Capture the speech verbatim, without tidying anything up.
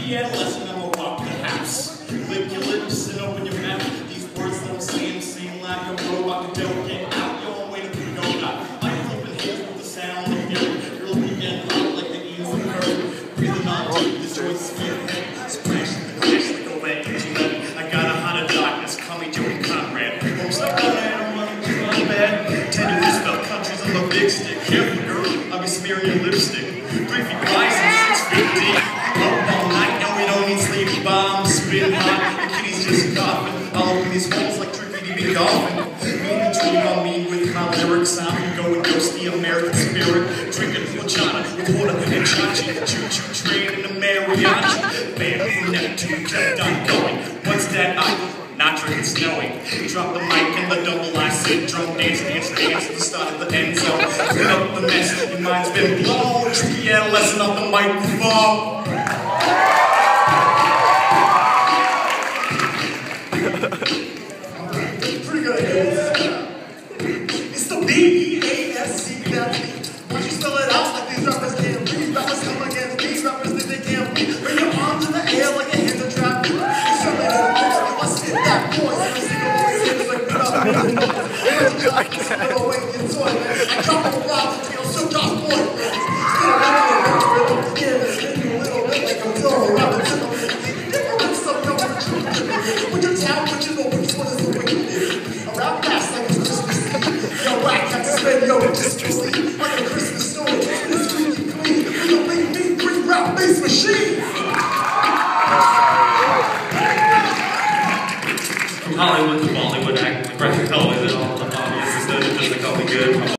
piano lesson, I'm a rock the house. Lick your lips and open your mouth. These words that I'm saying seem like a robot. Don't get out your way to be no out. I'm flipping hands with the sound of fury. You're weekend hot like the ease of curry. Breathing on deep, this joint spearhead. Splashing the crash like a wet G-Levy. I got a heart of darkness, call me Joey Conrad. Homes like a man, I'm running through my bed. Ten to this spell countries on the big stick. Careful, girl, I'll be smearing your lipstick. Three feet wide and six feet deep. Up all night and we don't need sleep. Bombs spin hot, the kitty's just coughing. All over these holes like tricky-dee dolphin. Mean to dream on me with my lyrics. I'm going ghost the American spirit. Drinking horchata with water and chachi. Choo-choo train in the mariachi. Man from Neptune kept on going. What's that? I not drinking snowing. Drop the mic and the double I sit. Drum dance, dance, dance at the start of the end zone. Clean up the mess, your mind's been blown. Tricky adolescent off the microphone. Pretty good, guys. It's the B E A S C Once you spell it out like these rappers can't breathe, rappers come against these rappers think they can't breathe. Bring your arms in the air like a hand to trap. You certainly don't know. Let's hit that voice. Every single voice is like without me. I can't. I drop a rock until so Josh Boyd. Still around the rhythm. Yeah, it's getting a little bit like I'm throwing around the rhythm. Difference of no truth. When you're down, but you know which one is the wicked. Around fast like it's Christmas Eve. Yo, I can't spend yo, it's just like a Christmas story. It's squeaky clean. You make me bring rap bass machine. From Hollywood to Bollywood, acting, graphic television, all the obvious is that it doesn't call me good.